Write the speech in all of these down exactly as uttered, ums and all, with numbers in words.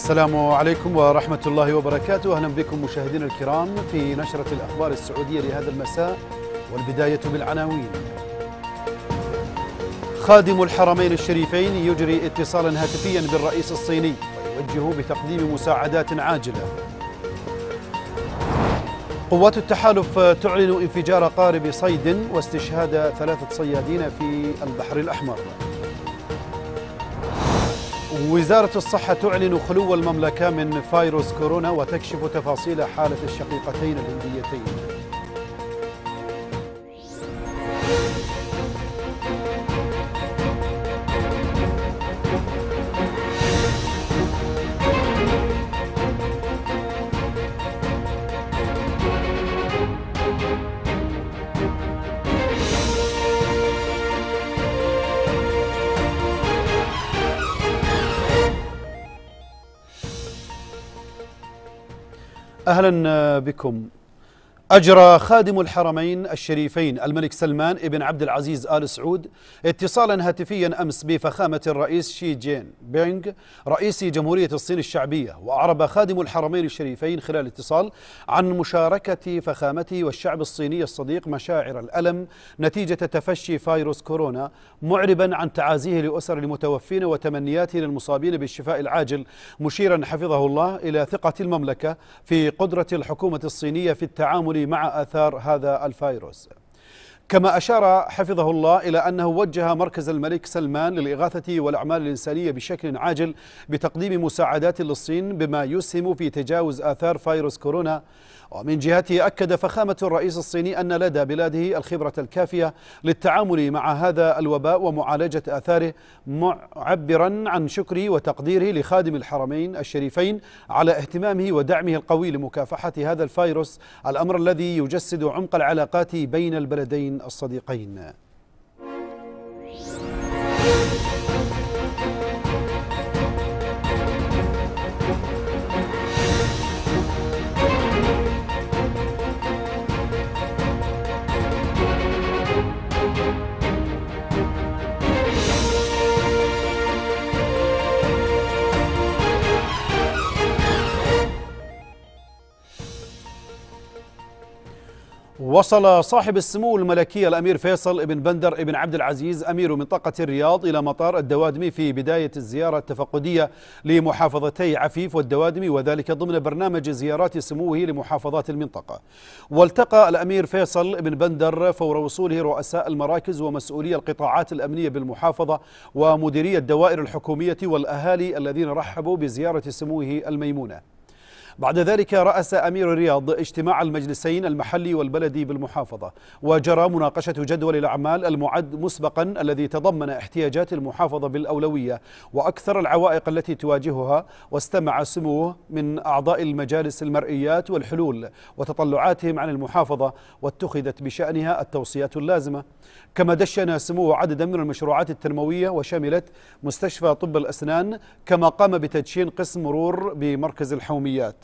السلام عليكم ورحمة الله وبركاته. أهلا بكم مشاهدينا الكرام في نشرة الأخبار السعودية لهذا المساء، والبداية بالعناوين. خادم الحرمين الشريفين يجري اتصالا هاتفيا بالرئيس الصيني ويوجه بتقديم مساعدات عاجلة. قوات التحالف تعلن انفجار قارب صيد واستشهاد ثلاثة صيادين في البحر الأحمر. وزارة الصحة تعلن خلو المملكة من فيروس كورونا وتكشف تفاصيل حالة الشقيقتين الهنديتين. أهلا بكم. أجرى خادم الحرمين الشريفين الملك سلمان ابن عبد العزيز آل سعود اتصالا هاتفيا أمس بفخامة الرئيس شي جين بينغ رئيس جمهورية الصين الشعبية، وأعرب خادم الحرمين الشريفين خلال الاتصال عن مشاركة فخامته والشعب الصيني الصديق مشاعر الألم نتيجة تفشي فيروس كورونا، معربا عن تعازيه لأسر المتوفين وتمنياته للمصابين بالشفاء العاجل، مشيرا حفظه الله إلى ثقة المملكة في قدرة الحكومة الصينية في التعامل مع آثار هذا الفيروس. كما أشار حفظه الله إلى أنه وجه مركز الملك سلمان للإغاثة والأعمال الإنسانية بشكل عاجل بتقديم مساعدات للصين بما يسهم في تجاوز آثار فيروس كورونا. ومن جهته أكد فخامة الرئيس الصيني أن لدى بلاده الخبرة الكافية للتعامل مع هذا الوباء ومعالجة آثاره، معبرا عن شكره وتقديره لخادم الحرمين الشريفين على اهتمامه ودعمه القوي لمكافحة هذا الفيروس، الأمر الذي يجسد عمق العلاقات بين البلدين الصديقين. وصل صاحب السمو الملكي الأمير فيصل بن بندر بن عبد العزيز أمير منطقة الرياض إلى مطار الدوادمي في بداية الزيارة التفقدية لمحافظتي عفيف والدوادمي، وذلك ضمن برنامج زيارات سموه لمحافظات المنطقة. والتقى الأمير فيصل بن بندر فور وصوله رؤساء المراكز ومسؤولي القطاعات الأمنية بالمحافظة ومديري الدوائر الحكومية والأهالي الذين رحبوا بزيارة سموه الميمونة. بعد ذلك رأس أمير الرياض اجتماع المجلسين المحلي والبلدي بالمحافظة، وجرى مناقشة جدول الأعمال المعد مسبقا الذي تضمن احتياجات المحافظة بالأولوية وأكثر العوائق التي تواجهها، واستمع سموه من أعضاء المجالس المرئيات والحلول وتطلعاتهم عن المحافظة، واتخذت بشأنها التوصيات اللازمة. كما دشن سموه عددا من المشروعات التنموية وشملت مستشفى طب الأسنان، كما قام بتدشين قسم مرور بمركز الحوميات.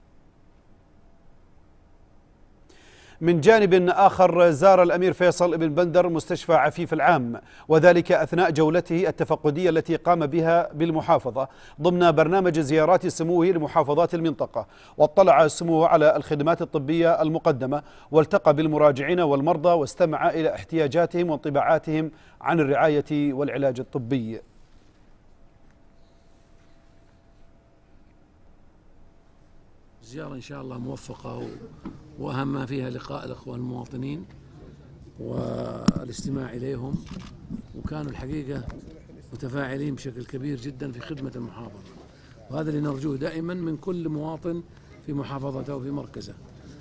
من جانب آخر زار الأمير فيصل بن بندر مستشفى عفيف العام، وذلك أثناء جولته التفقدية التي قام بها بالمحافظة ضمن برنامج زيارات سموه لمحافظات المنطقة، واطلع سموه على الخدمات الطبية المقدمة، والتقى بالمراجعين والمرضى واستمع إلى احتياجاتهم وانطباعاتهم عن الرعاية والعلاج الطبي. زيارة إن شاء الله موفقة، وأهم ما فيها لقاء الأخوة المواطنين والاستماع إليهم، وكانوا الحقيقة متفاعلين بشكل كبير جدا في خدمة المحافظة، وهذا اللي نرجوه دائما من كل مواطن في محافظته وفي مركزه.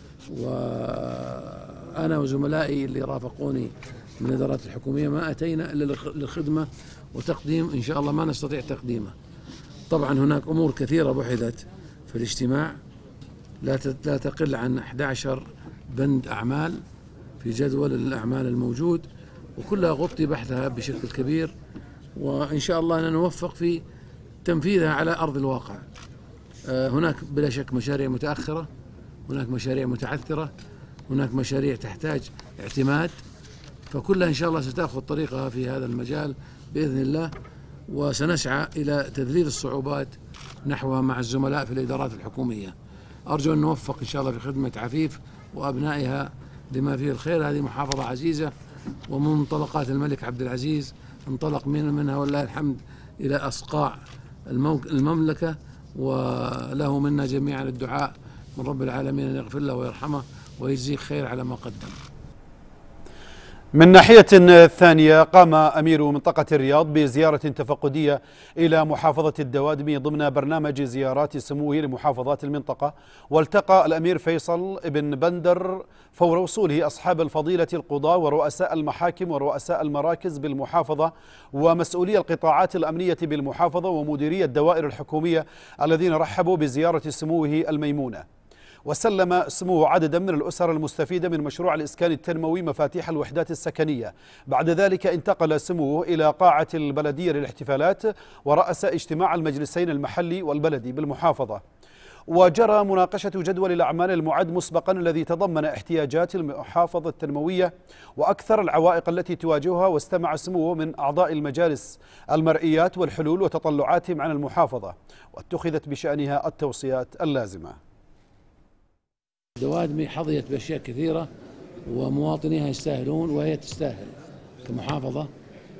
وأنا وزملائي اللي رافقوني من الإدارات الحكومية ما أتينا إلا للخدمة وتقديم إن شاء الله ما نستطيع تقديمه. طبعا هناك أمور كثيرة بحثت في الاجتماع لا لا تقل عن أحد عشر بند أعمال في جدول الأعمال الموجود، وكلها غطي بحثها بشكل كبير، وإن شاء الله نوفق في تنفيذها على أرض الواقع. هناك بلا شك مشاريع متأخرة، هناك مشاريع متعثرة، هناك مشاريع تحتاج اعتماد، فكلها إن شاء الله ستأخذ طريقها في هذا المجال بإذن الله. وسنسعى إلى تذليل الصعوبات نحوها مع الزملاء في الإدارات الحكومية. أرجو أن نوفق إن شاء الله في خدمة عفيف وأبنائها لما فيه الخير. هذه محافظة عزيزة، ومن منطلقات الملك عبد العزيز انطلق من منها والله الحمد إلى أصقاع المملكة، وله منا جميعا الدعاء من رب العالمين أن يغفر له ويرحمه ويجزيه خير على ما قدم. من ناحية ثانية، قام أمير منطقة الرياض بزيارة تفقدية إلى محافظة الدوادمي ضمن برنامج زيارات سموه لمحافظات المنطقة، والتقى الأمير فيصل بن بندر فور وصوله أصحاب الفضيلة القضاة ورؤساء المحاكم ورؤساء المراكز بالمحافظة ومسؤولي القطاعات الأمنية بالمحافظة ومديري الدوائر الحكومية الذين رحبوا بزيارة سموه الميمونة. وسلم سموه عددا من الأسر المستفيدة من مشروع الإسكان التنموي مفاتيح الوحدات السكنية. بعد ذلك انتقل سموه إلى قاعة البلدية للاحتفالات ورأس اجتماع المجلسين المحلي والبلدي بالمحافظة. وجرى مناقشة جدول الأعمال المعد مسبقا الذي تضمن احتياجات المحافظة التنموية وأكثر العوائق التي تواجهها، واستمع سموه من أعضاء المجالس المرئيات والحلول وتطلعاتهم عن المحافظة، واتخذت بشأنها التوصيات اللازمة. دوادمي حظيت بأشياء كثيرة ومواطنيها يستاهلون، وهي تستاهل كمحافظة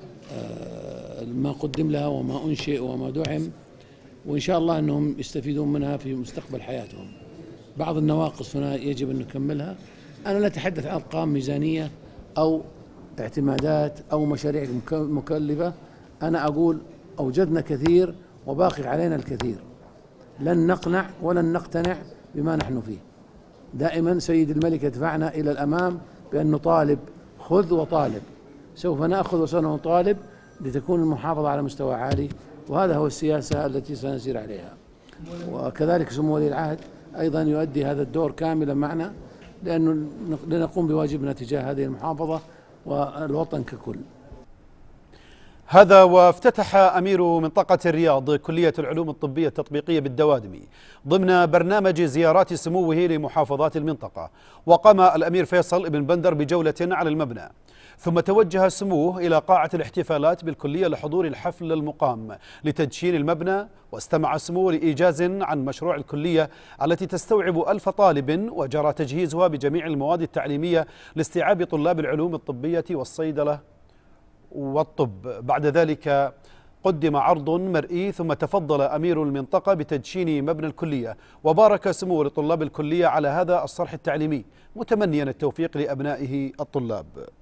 ما قدم لها وما أنشئ وما دعم، وإن شاء الله أنهم يستفيدون منها في مستقبل حياتهم. بعض النواقص هنا يجب أن نكملها. أنا لا أتحدث عن أرقام ميزانية أو اعتمادات أو مشاريع مكلفة، أنا أقول أوجدنا كثير وباقي علينا الكثير، لن نقنع ولن نقتنع بما نحن فيه. دائما سيد الملك يدفعنا إلى الأمام بأن نطالب، خذ وطالب، سوف نأخذ وسنطالب لتكون المحافظة على مستوى عالي، وهذا هو السياسة التي سنسير عليها. وكذلك سمو ولي العهد أيضا يؤدي هذا الدور كاملا معنا، لأنه لنقوم بواجبنا تجاه هذه المحافظة والوطن ككل. هذا وافتتح أمير منطقة الرياض كلية العلوم الطبية التطبيقية بالدوادمي ضمن برنامج زيارات سموه لمحافظات المنطقة. وقام الأمير فيصل بن بندر بجولة على المبنى، ثم توجه سموه إلى قاعة الاحتفالات بالكلية لحضور الحفل المقام لتدشين المبنى. واستمع سموه لإيجاز عن مشروع الكلية التي تستوعب ألف طالب، وجرى تجهيزها بجميع المواد التعليمية لاستيعاب طلاب العلوم الطبية والصيدلة والطب. بعد ذلك قدم عرض مرئي، ثم تفضل أمير المنطقة بتدشين مبنى الكلية، وبارك سموه لطلاب الكلية على هذا الصرح التعليمي، متمنيا التوفيق لأبنائه الطلاب.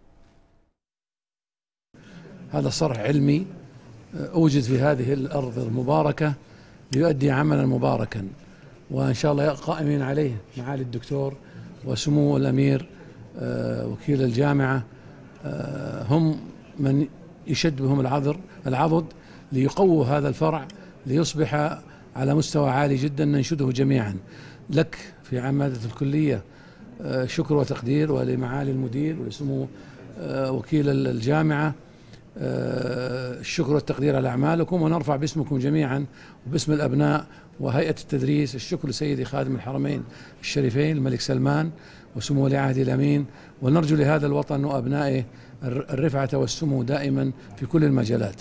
هذا صرح علمي أوجد في هذه الأرض المباركة ليؤدي عملا مباركا، وإن شاء الله قائمين عليه معالي الدكتور وسمو الأمير وكيل الجامعة، هم من يشد بهم العذر العضد ليقووا هذا الفرع ليصبح على مستوى عالي جدا ننشده جميعا. لك في عمادة الكلية شكر وتقدير، ولمعالي المدير ولسمو وكيل الجامعة الشكر والتقدير على أعمالكم، ونرفع باسمكم جميعا وباسم الأبناء وهيئة التدريس الشكر لسيدي خادم الحرمين الشريفين الملك سلمان وسمو ولي عهده الأمين، ونرجو لهذا الوطن وأبنائه الرفعة والسمو دائما في كل المجالات.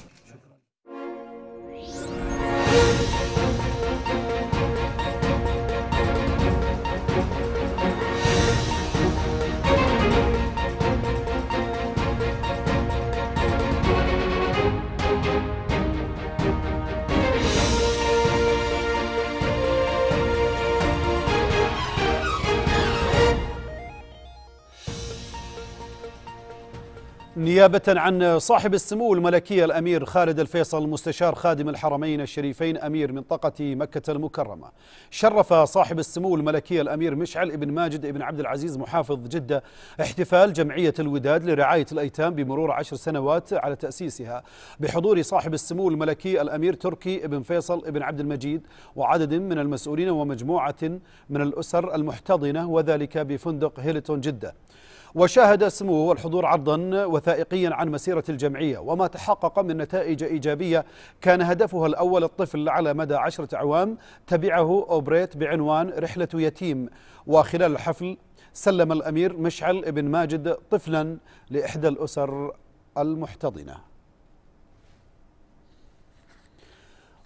نيابة عن صاحب السمو الملكي الأمير خالد الفيصل مستشار خادم الحرمين الشريفين أمير منطقة مكة المكرمة، شرف صاحب السمو الملكي الأمير مشعل بن ماجد بن عبد العزيز محافظ جدة احتفال جمعية الوداد لرعاية الأيتام بمرور عشر سنوات على تأسيسها، بحضور صاحب السمو الملكي الأمير تركي بن فيصل بن عبد المجيد وعدد من المسؤولين ومجموعة من الأسر المحتضنة، وذلك بفندق هيلتون جدة. وشاهد سموه الحضور عرضا وثائقيا عن مسيرة الجمعية وما تحقق من نتائج إيجابية كان هدفها الأول الطفل على مدى عشرة أعوام، تبعه أوبريت بعنوان رحلة يتيم. وخلال الحفل سلم الأمير مشعل بن ماجد طفلا لإحدى الأسر المحتضنة.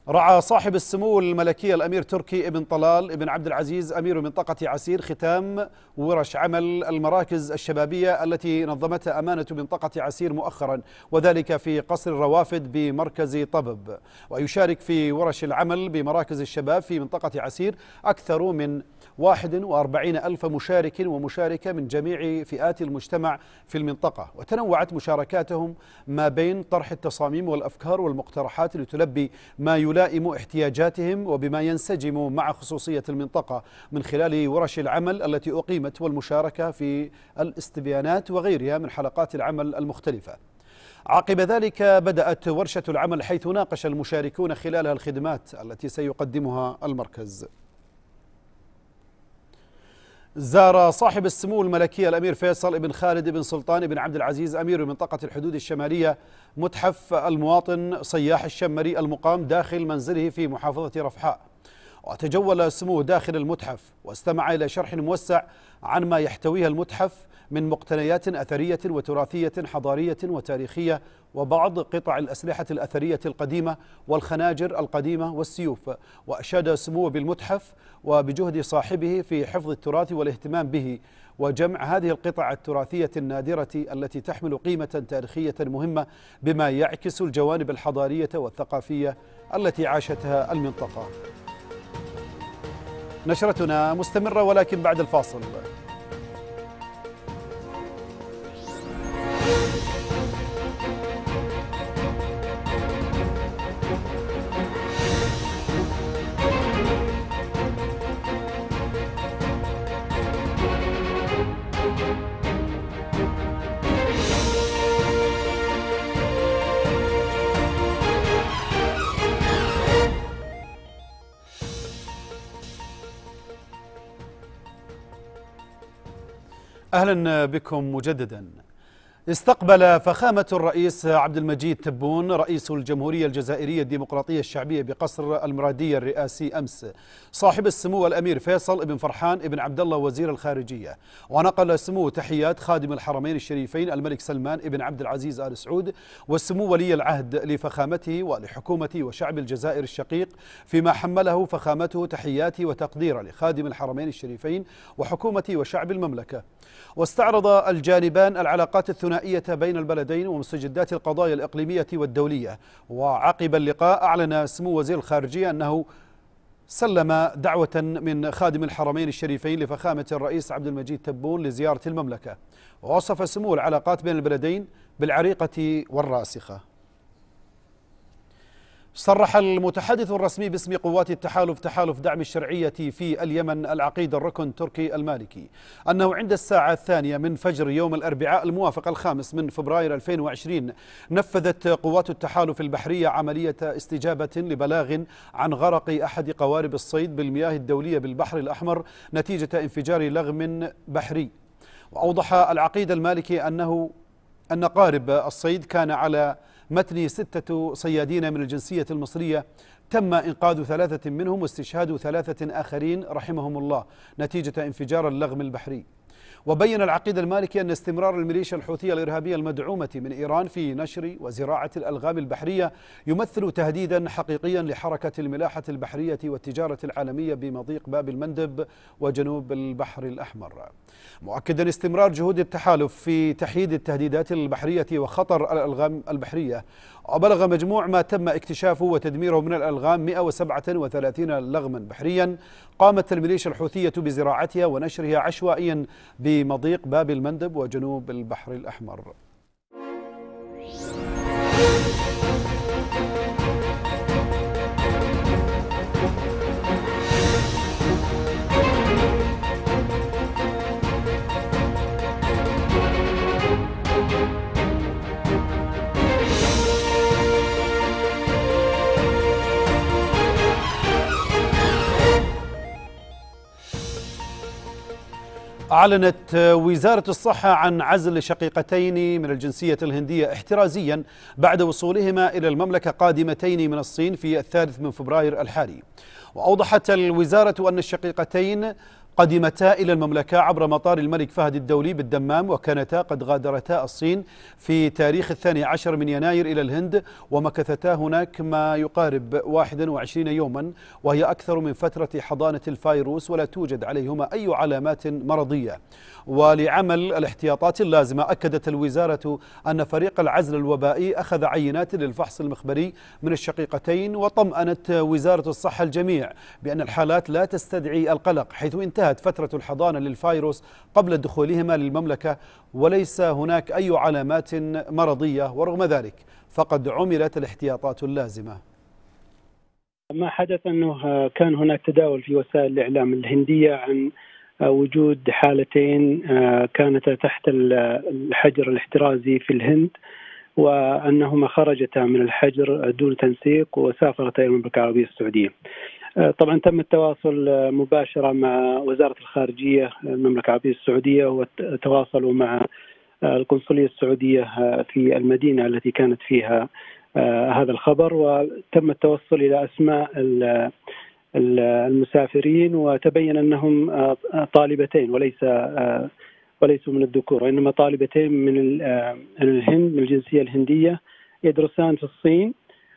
رعى صاحب السمو الملكي الأمير تركي ابن طلال ابن عبد العزيز أمير منطقة عسير ختام ورش عمل المراكز الشبابية التي نظمتها أمانة منطقة عسير مؤخرا، وذلك في قصر الروافد بمركز طبب. ويشارك في ورش العمل بمراكز الشباب في منطقة عسير أكثر من واحد وأربعين ألف مشارك ومشاركة من جميع فئات المجتمع في المنطقة، وتنوعت مشاركاتهم ما بين طرح التصاميم والأفكار والمقترحات لتلبي ما يلائم احتياجاتهم وبما ينسجم مع خصوصية المنطقة من خلال ورش العمل التي أقيمت والمشاركة في الاستبيانات وغيرها من حلقات العمل المختلفة. عقب ذلك بدأت ورشة العمل حيث ناقش المشاركون خلالها الخدمات التي سيقدمها المركز. زار صاحب السمو الملكي الأمير فيصل بن خالد بن سلطان بن عبد العزيز أمير منطقة الحدود الشمالية متحف المواطن صياح الشمري المقام داخل منزله في محافظة رفحاء، وتجول سموه داخل المتحف واستمع إلى شرح موسع عن ما يحتويه المتحف من مقتنيات أثرية وتراثية حضارية وتاريخية وبعض قطع الأسلحة الأثرية القديمة والخناجر القديمة والسيوف. وأشاد سموه بالمتحف وبجهد صاحبه في حفظ التراث والاهتمام به وجمع هذه القطع التراثية النادرة التي تحمل قيمة تاريخية مهمة بما يعكس الجوانب الحضارية والثقافية التي عاشتها المنطقة. نشرتنا مستمرة ولكن بعد الفاصل. أهلا بكم مجددا. استقبل فخامة الرئيس عبد المجيد تبون رئيس الجمهورية الجزائرية الديمقراطية الشعبية بقصر المرادية الرئاسي أمس صاحب السمو الأمير فيصل بن فرحان بن عبد الله وزير الخارجية، ونقل سمو تحيات خادم الحرمين الشريفين الملك سلمان بن عبد العزيز آل سعود والسمو ولي العهد لفخامته ولحكومة وشعب الجزائر الشقيق، فيما حمله فخامته تحيات وتقدير لخادم الحرمين الشريفين وحكومة وشعب المملكة. واستعرض الجانبان العلاقات الثنائية بين البلدين ومستجدات القضايا الإقليمية والدولية. وعقب اللقاء أعلن سمو وزير الخارجية أنه سلم دعوة من خادم الحرمين الشريفين لفخامة الرئيس عبد المجيد تبون لزيارة المملكة، ووصف سمو العلاقات بين البلدين بالعريقة والراسخة. صرح المتحدث الرسمي باسم قوات التحالف تحالف دعم الشرعية في اليمن العقيد الركن تركي المالكي أنه عند الساعة الثانية من فجر يوم الأربعاء الموافق الخامس من فبراير ألفين وعشرين نفذت قوات التحالف البحرية عملية استجابة لبلاغ عن غرق أحد قوارب الصيد بالمياه الدولية بالبحر الأحمر نتيجة انفجار لغم بحري. وأوضح العقيد المالكي أنه أن قارب الصيد كان على متن ستة صيادين من الجنسية المصرية، تم إنقاذ ثلاثة منهم واستشهاد ثلاثة آخرين رحمهم الله نتيجة انفجار اللغم البحري. وبين العقيد المالكي أن استمرار الميليشيا الحوثية الإرهابية المدعومة من إيران في نشر وزراعة الألغام البحرية يمثل تهديدا حقيقيا لحركة الملاحة البحرية والتجارة العالمية بمضيق باب المندب وجنوب البحر الأحمر، مؤكدا استمرار جهود التحالف في تحييد التهديدات البحرية وخطر الألغام البحرية. وبلغ مجموع ما تم اكتشافه وتدميره من الألغام مئة وسبعة وثلاثين لغما بحريا قامت الميليشيا الحوثية بزراعتها ونشرها عشوائيا بمضيق باب المندب وجنوب البحر الأحمر. أعلنت وزارة الصحة عن عزل شقيقتين من الجنسية الهندية احترازيا بعد وصولهما إلى المملكة قادمتين من الصين في الثالث من فبراير الحالي. وأوضحت الوزارة أن الشقيقتين قدمتا إلى المملكة عبر مطار الملك فهد الدولي بالدمام، وكانتا قد غادرتا الصين في تاريخ الثاني عشر من يناير إلى الهند، ومكثتا هناك ما يقارب واحد وعشرين يوما، وهي أكثر من فترة حضانة الفيروس، ولا توجد عليهما أي علامات مرضية. ولعمل الاحتياطات اللازمة أكدت الوزارة أن فريق العزل الوبائي أخذ عينات للفحص المخبري من الشقيقتين، وطمأنت وزارة الصحة الجميع بأن الحالات لا تستدعي القلق، حيث انتهت فترة الحضانة للفيروس قبل دخولهما للمملكة، وليس هناك أي علامات مرضية، ورغم ذلك فقد عملت الاحتياطات اللازمة. ما حدث أنه كان هناك تداول في وسائل الإعلام الهندية عن وجود حالتين كانتا تحت الحجر الاحترازي في الهند، وأنهما خرجتا من الحجر دون تنسيق وسافرتا إلى المملكة العربية السعودية. طبعا تم التواصل مباشرة مع وزارة الخارجية المملكة العربية السعودية، وتواصلوا مع القنصلية السعودية في المدينة التي كانت فيها هذا الخبر، وتم التوصل إلى أسماء المسافرين، وتبين أنهم طالبتين وليس وليسوا من الذكور، وإنما طالبتين من الهند من الجنسية الهندية يدرسان في الصين،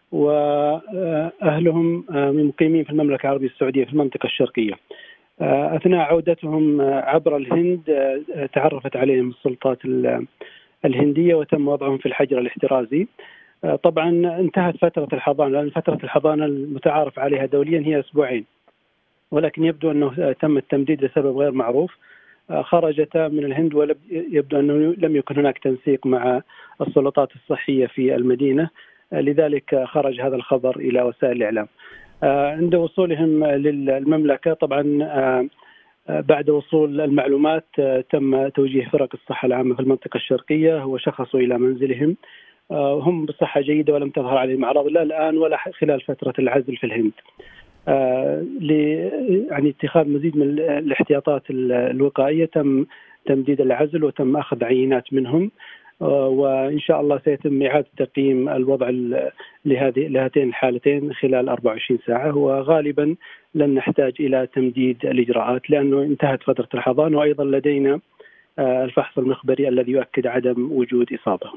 وأهلهم مقيمين في المملكة العربية السعودية في المنطقة الشرقية. أثناء عودتهم عبر الهند تعرفت عليهم السلطات الهندية وتم وضعهم في الحجر الاحترازي. طبعا انتهت فترة الحضانة، لأن فترة الحضانة المتعارف عليها دوليا هي أسبوعين، ولكن يبدو أنه تم التمديد لسبب غير معروف. خرجتا من الهند ويبدو أنه لم يكن هناك تنسيق مع السلطات الصحية في المدينة، لذلك خرج هذا الخبر إلى وسائل الإعلام. عند وصولهم للمملكة طبعا بعد وصول المعلومات تم توجيه فرق الصحة العامة في المنطقة الشرقية وشخصوا إلى منزلهم، هم بصحة جيدة ولم تظهر عليهم أعراض لا الآن ولا خلال فترة العزل في الهند. ل يعني اتخاذ مزيد من الاحتياطات الوقائية تم تمديد العزل وتم أخذ عينات منهم، وإن شاء الله سيتم إعادة تقييم الوضع لهذه لهاتين الحالتين خلال أربع وعشرين ساعة، وغالبا لن نحتاج إلى تمديد الإجراءات لأنه انتهت فترة الحضانة، وأيضا لدينا الفحص المخبري الذي يؤكد عدم وجود إصابة.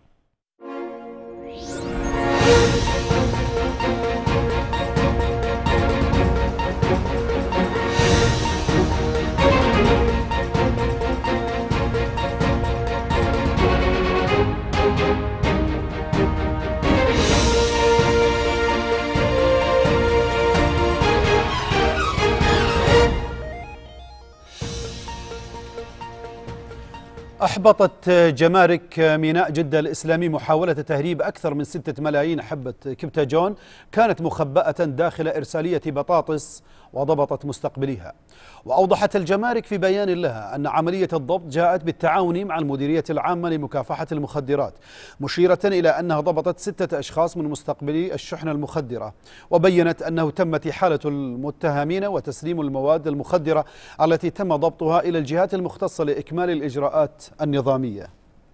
أحبطت جمارك ميناء جدة الإسلامي محاولة تهريب أكثر من ستة ملايين حبة كبتاجون كانت مخبأة داخل إرسالية بطاطس وضبطت مستقبليها. وأوضحت الجمارك في بيان لها أن عملية الضبط جاءت بالتعاون مع المديرية العامة لمكافحة المخدرات، مشيرة إلى أنها ضبطت ستة أشخاص من مستقبلي الشحنة المخدرة، وبينت أنه تمت حالة المتهمين وتسليم المواد المخدرة التي تم ضبطها إلى الجهات المختصة لإكمال الإجراءات النظامية.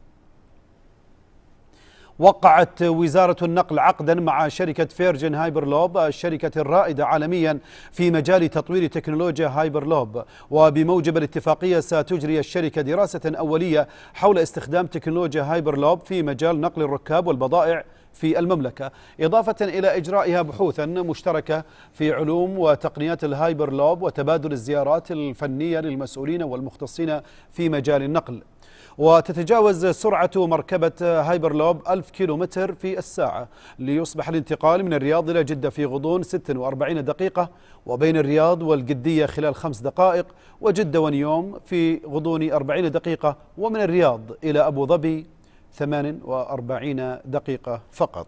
وقعت وزارة النقل عقدا مع شركة فيرجن هايبرلوب الشركة الرائدة عالميا في مجال تطوير تكنولوجيا هايبرلوب، وبموجب الاتفاقية ستجري الشركة دراسة أولية حول استخدام تكنولوجيا هايبرلوب في مجال نقل الركاب والبضائع في المملكة، إضافة إلى إجرائها بحوثا مشتركة في علوم وتقنيات الهايبرلوب وتبادل الزيارات الفنية للمسؤولين والمختصين في مجال النقل. وتتجاوز سرعة مركبة هايبرلوب ألف كيلومتر في الساعة، ليصبح الانتقال من الرياض إلى جدة في غضون ستة وأربعين دقيقة، وبين الرياض والجدية خلال خمس دقائق، وجدة ونيوم في غضون أربعين دقيقة، ومن الرياض إلى أبو ظبي ثمان وأربعين دقيقة فقط.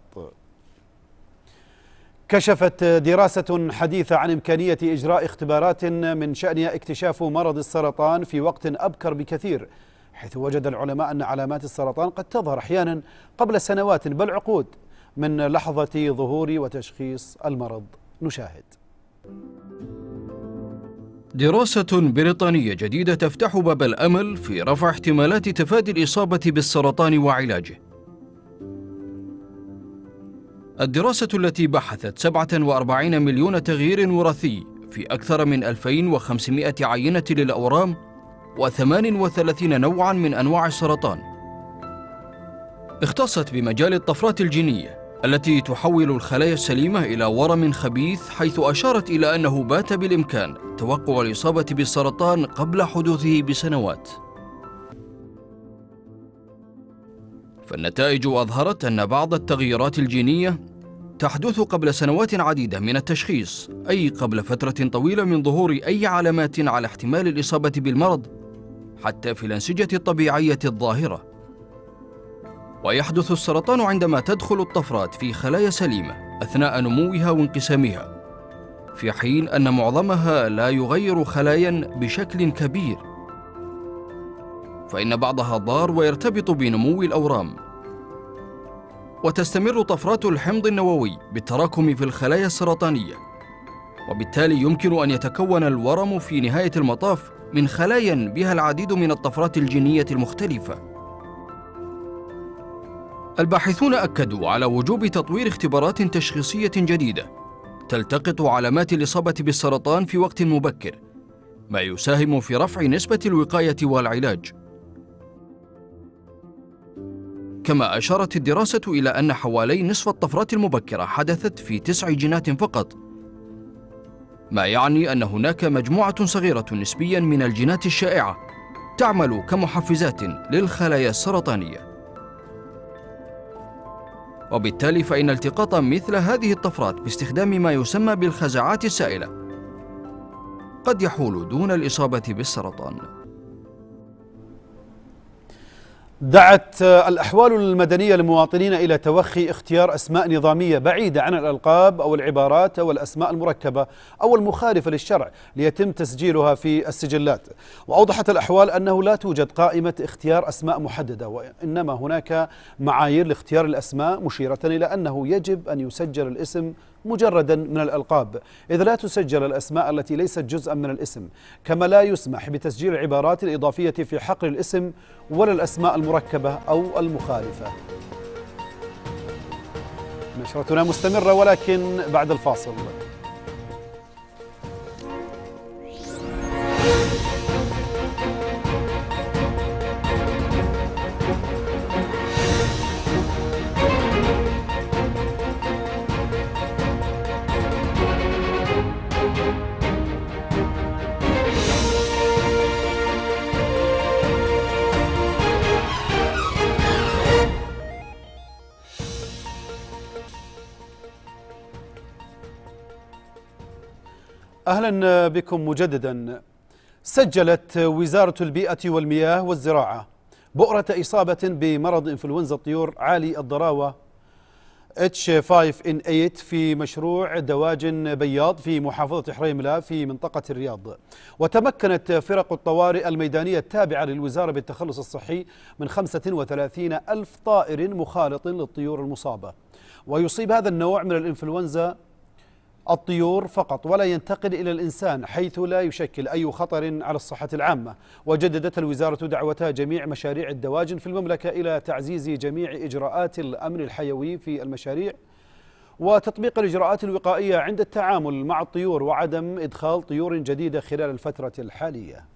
كشفت دراسة حديثة عن إمكانية إجراء اختبارات من شأنها اكتشاف مرض السرطان في وقت أبكر بكثير، حيث وجد العلماء أن علامات السرطان قد تظهر أحيانا قبل سنوات بل عقود من لحظة ظهور وتشخيص المرض. نشاهد. دراسة بريطانية جديدة تفتح باب الأمل في رفع احتمالات تفادي الإصابة بالسرطان وعلاجه. الدراسة التي بحثت سبعة وأربعين مليون تغيير وراثي في أكثر من ألفين وخمسمائة عينة للأورام وثمان وثلاثين نوعاً من أنواع السرطان. اختصت بمجال الطفرات الجينية التي تحول الخلايا السليمة إلى ورم خبيث، حيث أشارت إلى أنه بات بالإمكان توقع الإصابة بالسرطان قبل حدوثه بسنوات. فالنتائج أظهرت أن بعض التغييرات الجينية تحدث قبل سنوات عديدة من التشخيص، أي قبل فترة طويلة من ظهور أي علامات على احتمال الإصابة بالمرض، حتى في الأنسجة الطبيعية الظاهرة. ويحدث السرطان عندما تدخل الطفرات في خلايا سليمة أثناء نموها وانقسامها، في حين أن معظمها لا يغير خلايا بشكل كبير، فإن بعضها ضار ويرتبط بنمو الأورام. وتستمر طفرات الحمض النووي بالتراكم في الخلايا السرطانية، وبالتالي يمكن أن يتكون الورم في نهاية المطاف من خلايا بها العديد من الطفرات الجينية المختلفة. الباحثون أكدوا على وجوب تطوير اختبارات تشخيصية جديدة تلتقط علامات الإصابة بالسرطان في وقت مبكر، ما يساهم في رفع نسبة الوقاية والعلاج. كما أشارت الدراسة إلى أن حوالي نصف الطفرات المبكرة حدثت في تسع جينات فقط، ما يعني أن هناك مجموعة صغيرة نسبياً من الجينات الشائعة تعمل كمحفزات للخلايا السرطانية. وبالتالي فإن التقاط مثل هذه الطفرات باستخدام ما يسمى بالخزعات السائلة قد يحول دون الإصابة بالسرطان. دعت الأحوال المدنية للمواطنين إلى توخي اختيار أسماء نظامية بعيدة عن الألقاب أو العبارات أو الأسماء المركبة أو المخالفة للشرع ليتم تسجيلها في السجلات. وأوضحت الأحوال أنه لا توجد قائمة اختيار أسماء محددة، وإنما هناك معايير لاختيار الأسماء، مشيرة إلى أنه يجب أن يسجل الاسم مجردا من الألقاب، إذ لا تسجل الأسماء التي ليست جزءا من الاسم، كما لا يسمح بتسجيل العبارات الإضافية في حقل الاسم ولا الأسماء المركبة أو المخالفة. نشرتنا مستمرة ولكن بعد الفاصل. أهلا بكم مجددا. سجلت وزارة البيئة والمياه والزراعة بؤرة إصابة بمرض إنفلونزا الطيور عالي الضراوة إتش خمسة إن ثمانية في مشروع دواجن بياض في محافظة حريملة في منطقة الرياض. وتمكنت فرق الطوارئ الميدانية التابعة للوزارة بالتخلص الصحي من خمسة وثلاثين ألف طائر مخالط للطيور المصابة. ويصيب هذا النوع من الإنفلونزا الطيور فقط ولا ينتقل إلى الإنسان، حيث لا يشكل أي خطر على الصحة العامة. وجددت الوزارة دعوتها جميع مشاريع الدواجن في المملكة إلى تعزيز جميع إجراءات الأمن الحيوي في المشاريع وتطبيق الإجراءات الوقائية عند التعامل مع الطيور وعدم إدخال طيور جديدة خلال الفترة الحالية.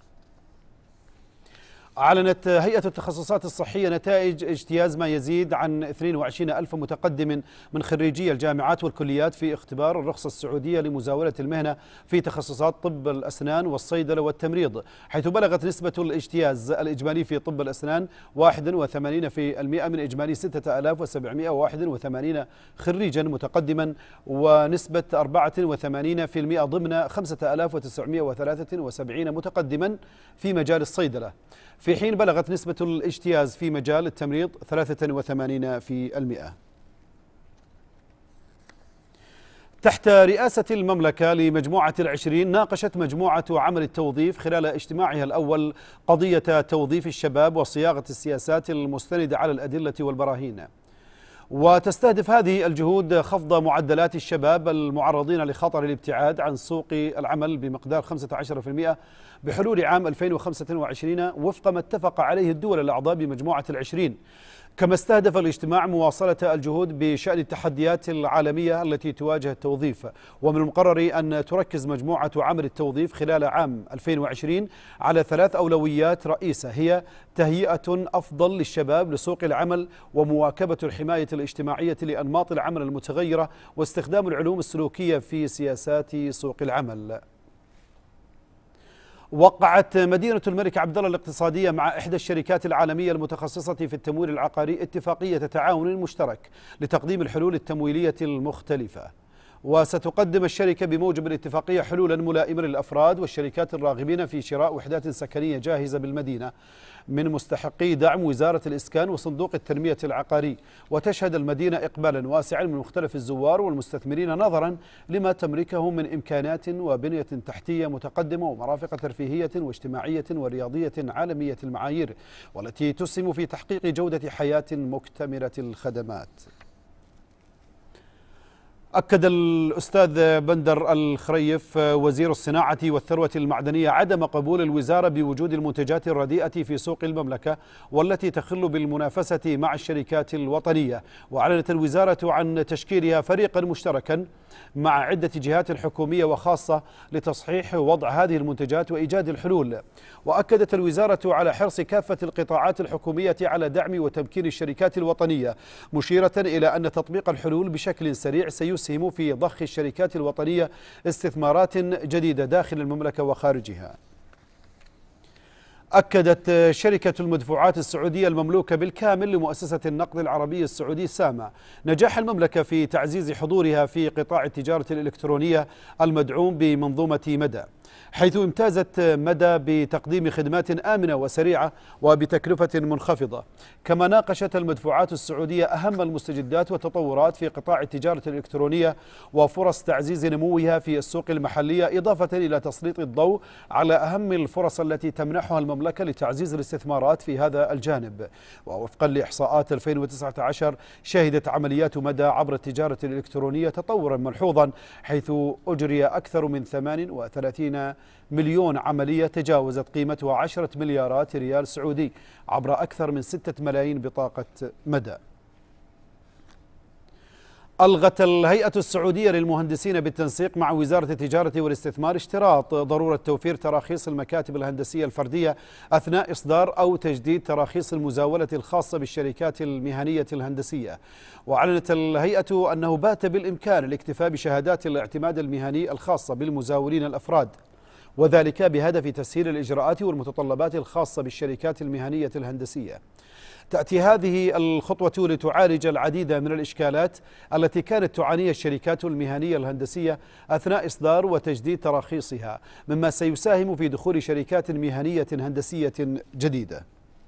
أعلنت هيئة التخصصات الصحية نتائج اجتياز ما يزيد عن اثنين وعشرين ألف متقدم من خريجي الجامعات والكليات في اختبار الرخصة السعودية لمزاولة المهنة في تخصصات طب الأسنان والصيدلة والتمريض، حيث بلغت نسبة الاجتياز الإجمالي في طب الأسنان واحد وثمانين بالمئة من إجمالي ستة آلاف وسبعمئة وواحد وثمانين خريجا متقدما، ونسبة أربعة وثمانين بالمئة ضمن خمسة آلاف وتسعمئة وثلاثة وسبعين متقدما في مجال الصيدلة، في حين بلغت نسبة الاجتياز في مجال التمريض ثلاثة وثمانين بالمئة. تحت رئاسة المملكة لمجموعة العشرين، ناقشت مجموعة عمل التوظيف خلال اجتماعها الأول قضية توظيف الشباب وصياغة السياسات المستندة على الأدلة والبراهين. وتستهدف هذه الجهود خفض معدلات الشباب المعرضين لخطر الابتعاد عن سوق العمل بمقدار خمسة عشر بالمئة بحلول عام ألفين وخمسة وعشرين وفق ما اتفق عليه الدول الأعضاء بمجموعة العشرين، كما استهدف الاجتماع مواصلة الجهود بشأن التحديات العالمية التي تواجه التوظيف، ومن المقرر أن تركز مجموعة عمل التوظيف خلال عام ألفين وعشرين على ثلاث أولويات رئيسة، هي تهيئة أفضل للشباب لسوق العمل، ومواكبة الحماية الاجتماعية لأنماط العمل المتغيرة، واستخدام العلوم السلوكية في سياسات سوق العمل. وقعت مدينة الملك عبدالله الاقتصادية مع إحدى الشركات العالمية المتخصصة في التمويل العقاري اتفاقية تعاون مشترك لتقديم الحلول التمويلية المختلفة. وستقدم الشركة بموجب الاتفاقية حلولا ملائمة للأفراد والشركات الراغبين في شراء وحدات سكنية جاهزة بالمدينة من مستحقي دعم وزارة الإسكان وصندوق التنمية العقاري. وتشهد المدينة إقبالا واسعا من مختلف الزوار والمستثمرين نظرا لما تملكه من إمكانات وبنية تحتية متقدمة ومرافق ترفيهية واجتماعية ورياضية عالمية المعايير، والتي تسهم في تحقيق جودة حياة مكتملة الخدمات. أكد الأستاذ بندر الخريف وزير الصناعة والثروة المعدنية عدم قبول الوزارة بوجود المنتجات الرديئة في سوق المملكة والتي تخل بالمنافسة مع الشركات الوطنية. وأعلنت الوزارة عن تشكيلها فريقا مشتركا مع عدة جهات حكومية وخاصة لتصحيح وضع هذه المنتجات وإيجاد الحلول. وأكدت الوزارة على حرص كافة القطاعات الحكومية على دعم وتمكين الشركات الوطنية، مشيرة إلى أن تطبيق الحلول بشكل سريع سيسهم في ضخ الشركات الوطنية استثمارات جديدة داخل المملكة وخارجها. أكدت شركة المدفوعات السعودية المملوكة بالكامل لمؤسسة النقد العربي السعودي ساما نجاح المملكة في تعزيز حضورها في قطاع التجارة الإلكترونية المدعوم بمنظومة مدى، حيث امتازت مدى بتقديم خدمات آمنة وسريعة وبتكلفة منخفضة. كما ناقشت المدفوعات السعودية أهم المستجدات والتطورات في قطاع التجارة الإلكترونية وفرص تعزيز نموها في السوق المحلية، إضافة إلى تسليط الضوء على أهم الفرص التي تمنحها المملكة لتعزيز الاستثمارات في هذا الجانب. ووفقا لإحصاءات ألفين وتسعة عشر شهدت عمليات مدى عبر التجارة الإلكترونية تطورا ملحوظا، حيث أجري أكثر من ثمانية وثلاثين مليون عملية تجاوزت قيمتها عشرة مليارات ريال سعودي عبر أكثر من ستة ملايين بطاقة مدى. ألغت الهيئة السعودية للمهندسين بالتنسيق مع وزارة التجارة والاستثمار اشتراط ضرورة توفير تراخيص المكاتب الهندسية الفردية أثناء إصدار أو تجديد تراخيص المزاولة الخاصة بالشركات المهنية الهندسية. وأعلنت الهيئة أنه بات بالإمكان الاكتفاء بشهادات الاعتماد المهني الخاصة بالمزاولين الأفراد، وذلك بهدف تسهيل الإجراءات والمتطلبات الخاصة بالشركات المهنية الهندسية. تأتي هذه الخطوة لتعالج العديد من الإشكالات التي كانت تعانيها الشركات المهنية الهندسية أثناء إصدار وتجديد تراخيصها، مما سيساهم في دخول شركات مهنية هندسية جديدة.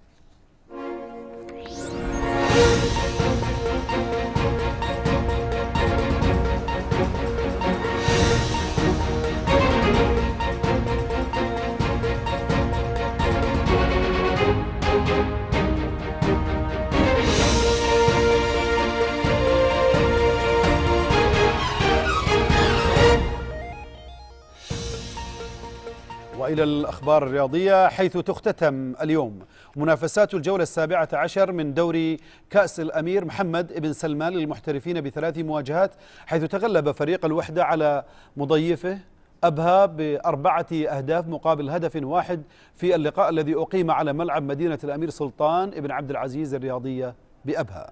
وإلى الأخبار الرياضية، حيث تختتم اليوم منافسات الجولة السابعة عشر من دوري كأس الأمير محمد بن سلمان للمحترفين بثلاث مواجهات، حيث تغلب فريق الوحدة على مضيفه أبها بأربعة أهداف مقابل هدف واحد في اللقاء الذي أقيم على ملعب مدينة الأمير سلطان بن عبد العزيز الرياضية بأبها.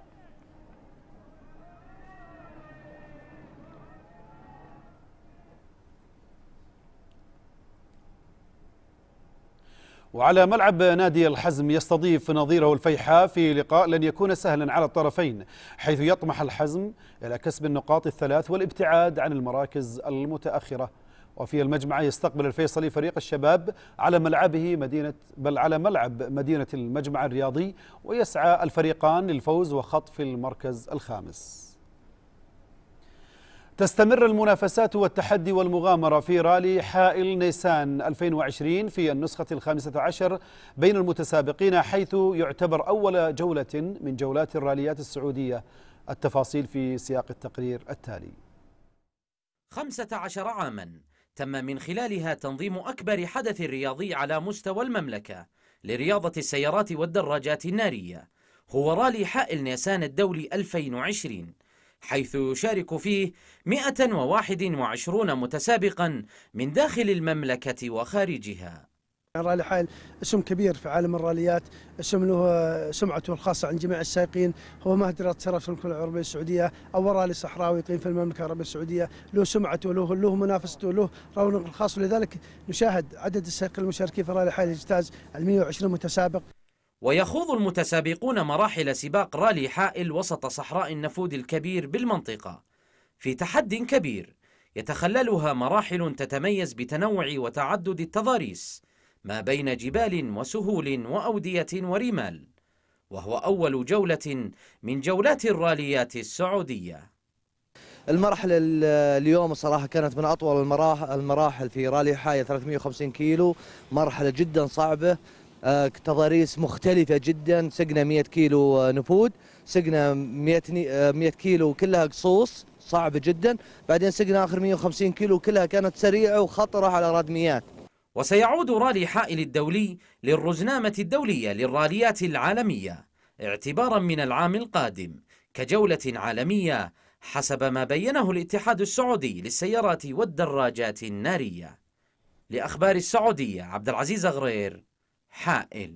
وعلى ملعب نادي الحزم يستضيف نظيره الفيحاء في لقاء لن يكون سهلا على الطرفين، حيث يطمح الحزم إلى كسب النقاط الثلاث والابتعاد عن المراكز المتأخرة. وفي المجمع يستقبل الفيصلي فريق الشباب على ملعبه مدينة بل على ملعب مدينة المجمع الرياضي، ويسعى الفريقان للفوز وخطف المركز الخامس. تستمر المنافسات والتحدي والمغامرة في رالي حائل نيسان ألفين وعشرين في النسخة الخامسة عشر بين المتسابقين، حيث يعتبر أول جولة من جولات الراليات السعودية. التفاصيل في سياق التقرير التالي. خمسة عشر عاما تم من خلالها تنظيم أكبر حدث رياضي على مستوى المملكة لرياضة السيارات والدراجات النارية، هو رالي حائل نيسان الدولي ألفين وعشرين، حيث يشارك فيه مئة وواحد وعشرون متسابقا من داخل المملكة وخارجها. رالي حائل اسم كبير في عالم الراليات، اسم له سمعته الخاصة عند جميع السائقين، هو مهدرة شرف في المملكة العربية السعودية، أول رالي صحراوي يقيم في المملكة العربية السعودية، له سمعته له له منافسته له رونق الخاص، ولذلك نشاهد عدد السائقين المشاركين في رالي حائل يجتاز ال مئة وعشرين متسابق. ويخوض المتسابقون مراحل سباق رالي حائل وسط صحراء النفود الكبير بالمنطقة في تحد كبير يتخللها مراحل تتميز بتنوع وتعدد التضاريس ما بين جبال وسهول وأودية ورمال، وهو أول جولة من جولات الراليات السعودية. المرحلة اليوم صراحة كانت من أطول المراحل في رالي حائل، ثلاثمئة وخمسين كيلو، مرحلة جدا صعبة، تضاريس مختلفة جدا. سقنا مئة كيلو نفود، سقنا مئة كيلو كلها قصوص صعبة جدا، بعدين سقنا آخر مئة وخمسين كيلو كلها كانت سريعة وخطرة على ردميات. وسيعود رالي حائل الدولي للرزنامة الدولية للراليات العالمية اعتبارا من العام القادم كجولة عالمية حسب ما بينه الاتحاد السعودي للسيارات والدراجات النارية. لأخبار السعودية عبد العزيز غرير، حائل.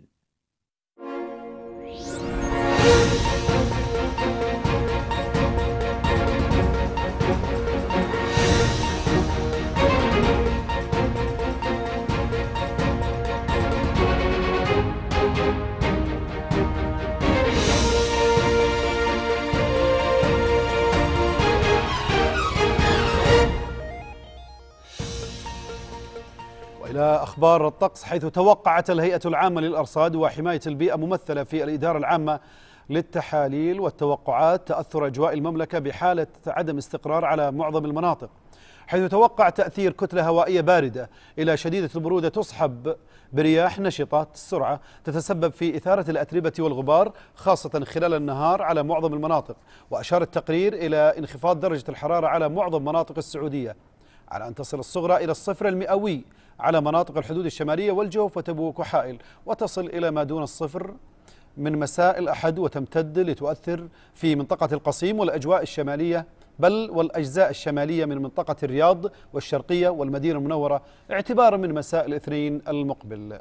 إلى أخبار الطقس، حيث توقعت الهيئة العامة للأرصاد وحماية البيئة ممثلة في الإدارة العامة للتحاليل والتوقعات تأثر أجواء المملكة بحالة عدم استقرار على معظم المناطق، حيث توقع تأثير كتلة هوائية باردة إلى شديدة البرودة تصحب برياح نشطة السرعة تتسبب في إثارة الأتربة والغبار خاصة خلال النهار على معظم المناطق. وأشار التقرير إلى انخفاض درجة الحرارة على معظم مناطق السعودية، على أن تصل الصغرى إلى الصفر المئوي على مناطق الحدود الشمالية والجوف وتبوك وحائل، وتصل إلى ما دون الصفر من مساء الأحد، وتمتد لتؤثر في منطقة القصيم والأجواء الشمالية بل والأجزاء الشمالية من منطقة الرياض والشرقية والمدينة المنورة اعتبارا من مساء الاثنين المقبل.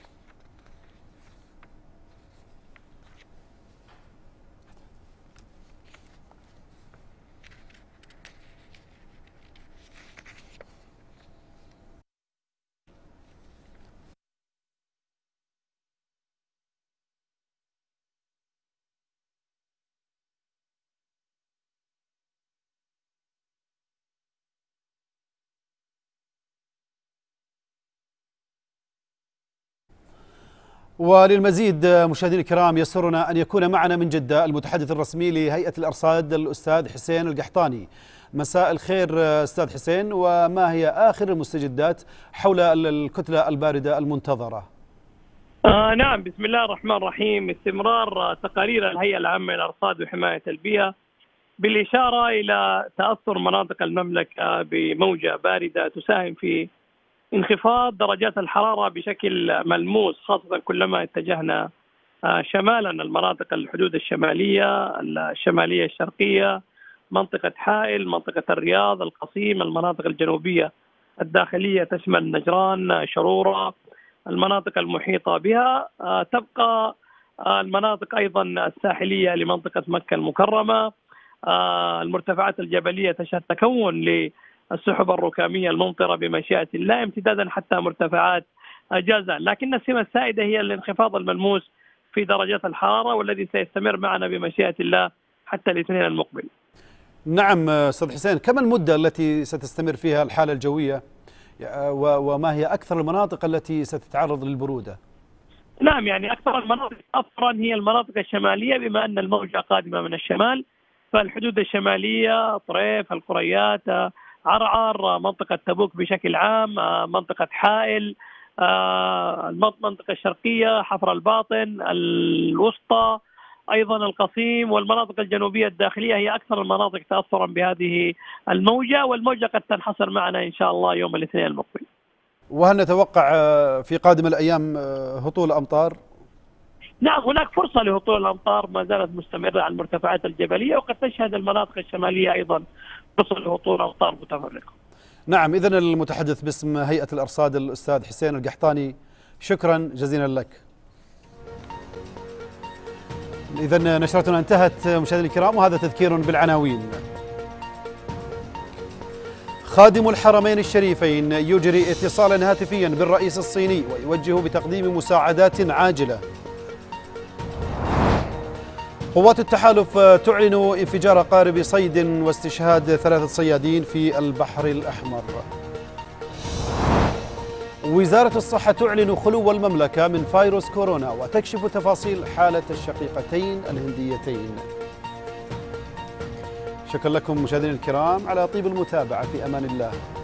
وللمزيد مشاهدينا الكرام يسرنا أن يكون معنا من جدة المتحدث الرسمي لهيئة الأرصاد الأستاذ حسين القحطاني. مساء الخير أستاذ حسين، وما هي آخر المستجدات حول الكتلة الباردة المنتظرة؟ آه نعم، بسم الله الرحمن الرحيم. استمرار تقارير الهيئة العامة للأرصاد وحماية البيئة بالإشارة إلى تأثر مناطق المملكة بموجة باردة تساهم في انخفاض درجات الحرارة بشكل ملموس، خاصة كلما اتجهنا شمالا المناطق الحدود الشمالية الشمالية الشرقية، منطقة حائل، منطقة الرياض، القصيم، المناطق الجنوبية الداخلية تشمل نجران، شرورة، المناطق المحيطة بها. تبقى المناطق أيضا الساحلية لمنطقة مكة المكرمة، المرتفعات الجبلية تشهد تكون ل السحب الركامية الممطرة بمشيئة الله امتدادا حتى مرتفعات جازان، لكن السمة السائدة هي الانخفاض الملموس في درجات الحرارة والذي سيستمر معنا بمشيئة الله حتى الاثنين المقبل. نعم أستاذ حسين، كم المدة التي ستستمر فيها الحالة الجوية وما هي أكثر المناطق التي ستتعرض للبرودة؟ نعم، يعني أكثر المناطق أثرا هي المناطق الشمالية، بما أن الموجة قادمة من الشمال، فالحدود الشمالية، طريف، القريات، عرعر، منطقة تبوك بشكل عام، منطقة حائل، المنطقة الشرقية، حفر الباطن، الوسطى، أيضا القصيم، والمناطق الجنوبية الداخلية هي أكثر المناطق تأثرا بهذه الموجة، والموجة قد تنحصر معنا إن شاء الله يوم الاثنين المقبل. وهل نتوقع في قادم الأيام هطول أمطار؟ نعم هناك فرصة لهطول الأمطار ما زالت مستمرة على المرتفعات الجبلية، وقد تشهد المناطق الشمالية أيضا فرصة لهطول أمطار متفرقة. نعم، إذن المتحدث باسم هيئة الأرصاد الأستاذ حسين القحطاني، شكرا جزيلا لك. إذن نشرتنا انتهت مشاهدينا الكرام، وهذا تذكير بالعناوين. خادم الحرمين الشريفين يجري اتصالا هاتفيا بالرئيس الصيني ويوجه بتقديم مساعدات عاجلة. قوات التحالف تعلن انفجار قارب صيد واستشهاد ثلاثة صيادين في البحر الأحمر. وزارة الصحة تعلن خلو المملكة من فيروس كورونا وتكشف تفاصيل حالة الشقيقتين الهنديتين. شكرا لكم مشاهدينا الكرام على طيب المتابعة، في أمان الله.